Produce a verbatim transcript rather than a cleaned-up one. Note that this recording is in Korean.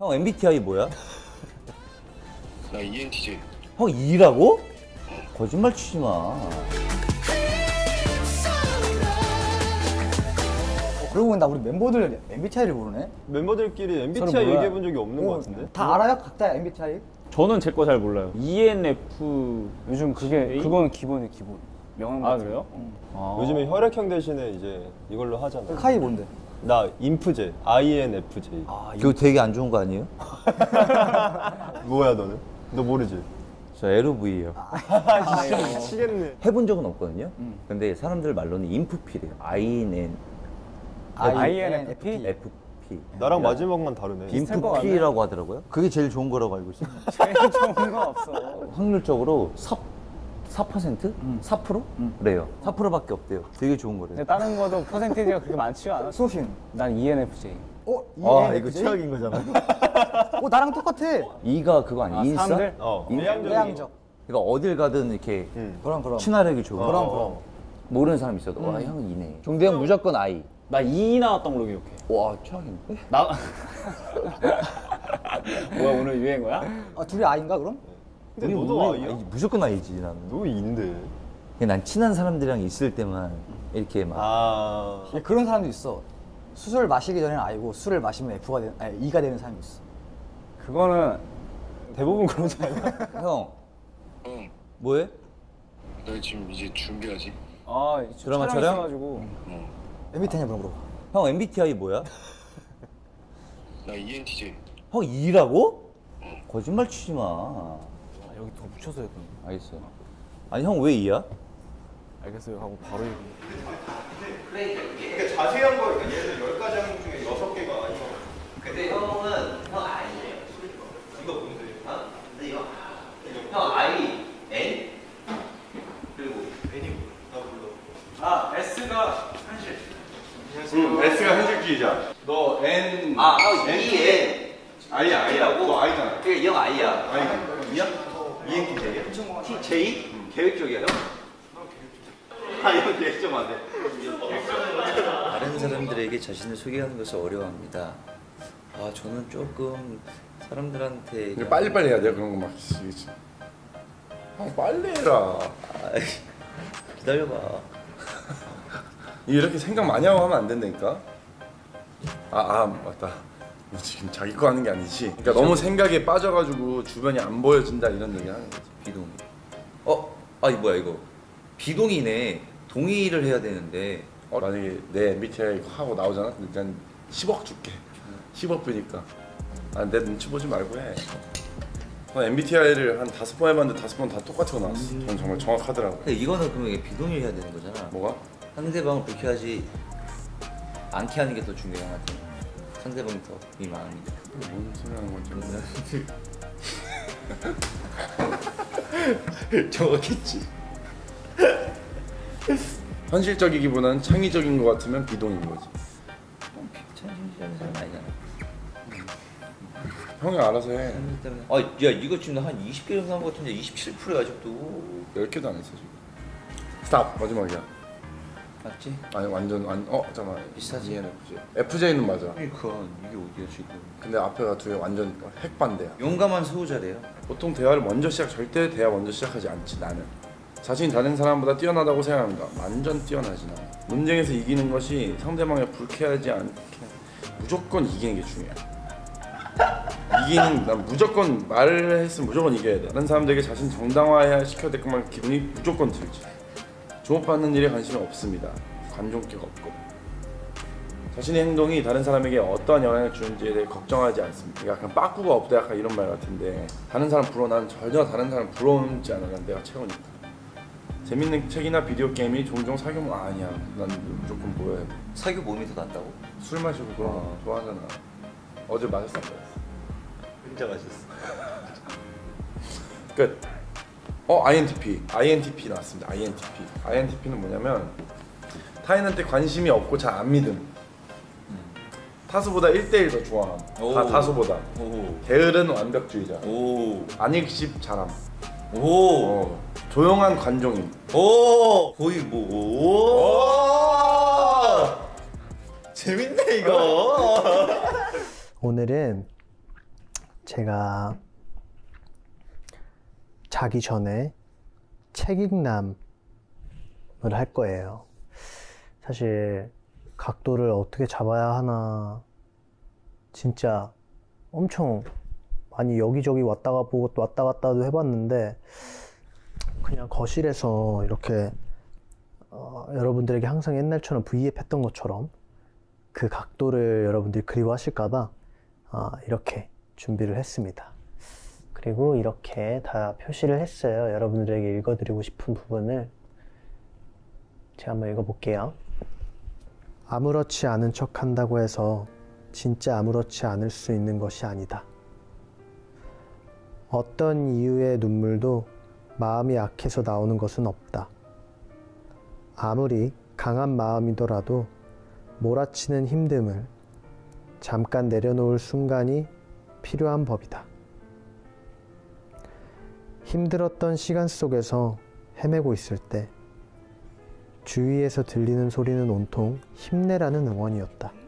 형 엠비티아이 뭐야? 나 이엔티제이. 형 E라고? 거짓말 치지 마. 그러고 보니까 우리 멤버들 엠비티아이를 모르네? 멤버들끼리 엠비티아이 얘기해본 적이 없는 어, 것 같은데? 다 알아요? 각자 엠비티아이? 저는 제 거 잘 몰라요. 이엔에프 요즘 그게 그거는 기본이 기본. 명함. 아 그래요? 응. 아. 요즘에 혈액형 대신에 이제 이걸로 하잖아. 카이 뭔데? 나 인프제, 아이엔에프제이. 아, 그거 되게 안 좋은 거 아니에요? 뭐야 너는? 너 모르지? 저 엘오브이예요. 아 진짜 미치겠네. 해본 적은 없거든요. 음. 근데 사람들 말로는 인프피래요. 아이엔엔 아이엔에프피? 에프피. 나랑 마지막만 다르네. 인프피라고 하더라고요. 그게 제일 좋은 거라고 알고 있어요. 제일 좋은 건 없어. 확률적으로 사, 사 퍼센트? 음. 사 퍼센트? 음. 래요. 사 퍼센트밖에 없대요. 되게 좋은 거래요. 근데 다른 것도 퍼센테이지가 그렇게 많지가 않아. 수호씨는? 난 이엔에프제이. 어? 아 이거 이엔에프제이? 최악인 거잖아. 어 나랑 똑같아. 이가 그거 아니야? 아, 인싸? 사람들? 어. 인- 외향적인 외향적. 그러니까 어딜 가든 이렇게 응. 그럼 그럼. 친화력이 좋고 그럼 그럼. 모르는 사람 있어도 와 형은 이네. 종대형 무조건 아이. 나 이 나왔던 걸로 기억해. 와 최악인데? 나 뭐야 오늘 유행 거야? 아 둘이 아이인가 그럼? 근데 너도 아이야? 아니, 무조건 아이지 나는. 너 인데. 그냥 난 친한 사람들이랑 있을 때만 이렇게 막 아. 야, 그런 사람도 있어. 술을 마시기 전에는 아이고 술을 마시면 F가 되는 아니 E가 되는 사람이 있어. 그거는 대부분 그러지 않아? 형 응. 뭐해? 나 지금 이제 준비하지. 아 드라마 촬영 촬영? 있어가지고. 어. 엠비티아이 물어봐. 형 엠비티아이 뭐야? 나 이엔티제이. 형 E라고? 거짓말 치지 마. 아, 여기 더 붙여서 해야 되는. 알겠어요. 아니 형 왜 E야? 알겠어요 하고 바로 얘기. 그러니까 자세한 거 그러니까 예를 들어 열 가지 항목 중에 여섯 개가 아니고. 근데 형은 형 I예요. 이거 뭔데? 어? 근데 이거 형 I, N 그리고 N이고 나 몰라. 아 S가 현실. 응, S가 현실주의자. 너 N. 아, 형 E, N I야, I야. 너 I잖아. 그게 형 I야. I. E야? 이엔티제이야? T, J? 계획적이야 형? 아 이거 계획적 안 돼. 다른 사람들에게 자신을 소개하는 것을 어려워합니다. 아 저는 조금 사람들한테 근데 빨리빨리 해야 돼요 그런 거 막. 형 빨리 해라. 아이, 기다려봐. 이렇게 생각 많이 하고 하면 안 된다니까. 아, 아 맞다. 뭐 지금 자기 거 하는 게 아니지. 그러니까 너무 생각에 빠져가지고 주변이 안 보여진다 이런 얘기 하는 거지. 비동의. 어? 아 이거 뭐야 이거? 비동의네. 동의를 해야 되는데. 어, 만약에 내 엠비티아이 하고 나오잖아. 근데 난 십억 줄게. 십억 주니까. 아, 내 눈치 보지 말고 해. 엠비티아이를 한 다섯 번 해봤는데 다섯 번 다 똑같은 거 나왔어. 전 정말 정확하더라고. 근데 이거는 그러면 이게 비동의를 해야 되는 거잖아. 뭐가? 상대방을 불쾌하지 않게 하는 게 더 중요한 것 같아. 상대방이 더 민망합니다. 뭔 소리 하는 거지? 정확했지. 현실적이기보다는 창의적인 거 같으면 비동인 거지. 찬신시하는 사람 아니잖아. 형이 알아서 해. 때문에. 아, 야 이거 지금 한 이십 개 정도 한 것 같은데 이십칠 퍼센트야 아직도. 열 개도 안 했어 지금. 스탑! 마지막이야. 맞지? 아니 완전 완.. 어? 잠깐만. 비슷하지? 이엔에프제이. 에프제이는 맞아. 그러니까 이게 어디야 지금. 근데 앞에가 두 개 완전 핵반대야. 용감한 수호자래요. 보통 대화를 먼저 시작, 절대 대화 먼저 시작하지 않지 나는. 자신이 다른 사람보다 뛰어나다고 생각합니다. 완전 뛰어나지 나. 논쟁에서 이기는 것이 상대방을 불쾌하지 않게 무조건 이기는 게 중요해. 이기는, 난 무조건 말을 했으면 무조건 이겨야 돼. 다른 사람들에게 자신 정당화해야 시켜야 될 것만 기분이 무조건 들지. 주목받는 일에 관심이 없습니다. 관종기가 없고. 자신의 행동이 다른 사람에게 어떠한 영향을 주는지에 대해 걱정하지 않습니다. 약간 빠꾸가 없다 약간 이런 말 같은데 다른 사람 부러워. 나는 전혀 다른 사람 부러움지 않아. 난 내가 채우니까. 재밌는 책이나 비디오 게임이 종종 사교 모 아, 아니야. 난 무조건 보여야 돼. 사교 몸이 더 낫다고? 술 마시고 그런 거 어. 좋아하잖아. 어제 마셨어. 혼자 마셨어. 끝. 어 아이엔티피. 아이엔티피 나왔습니다. 아이엔티피. 아이엔티피는 뭐냐면 타인한테 관심이 없고 잘 안 믿음. 타수보다 일 대 일 더 좋아함. 다 다수보다. 오. 게으른 완벽주의자. 오. 안익십 잘함. 오. 어. 조용한 관종임. 오. 거의 뭐. 오. 재밌네 이거. 오늘은 제가 자기 전에 책익남을 할 거예요. 사실 각도를 어떻게 잡아야 하나 진짜 엄청 많이 여기저기 왔다가 보고 또 왔다 갔다도 해봤는데 그냥 거실에서 이렇게 어, 여러분들에게 항상 옛날처럼 브이앱 했던 것처럼 그 각도를 여러분들이 그리워하실까봐 어, 이렇게 준비를 했습니다. 그리고 이렇게 다 표시를 했어요. 여러분들에게 읽어드리고 싶은 부분을 제가 한번 읽어볼게요. 아무렇지 않은 척 한다고 해서 진짜 아무렇지 않을 수 있는 것이 아니다. 어떤 이유의 눈물도 마음이 약해서 나오는 것은 없다. 아무리 강한 마음이더라도 몰아치는 힘듦을 잠깐 내려놓을 순간이 필요한 법이다. 힘들었던 시간 속에서 헤매고 있을 때 주위에서 들리는 소리는 온통 힘내라는 응원이었다.